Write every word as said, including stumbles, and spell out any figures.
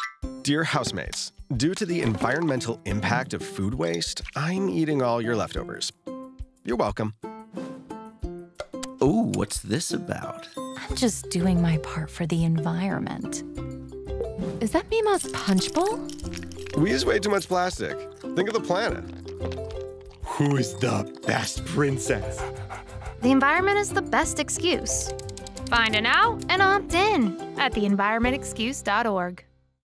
Dear housemates, due to the environmental impact of food waste, I'm eating all your leftovers. You're welcome. Oh, what's this about? I'm just doing my part for the environment. Is that Mima's punch bowl? We use way too much plastic. Think of the planet. Who is the best princess? The environment is the best excuse. Find an out and opt in at the environment excuse dot org.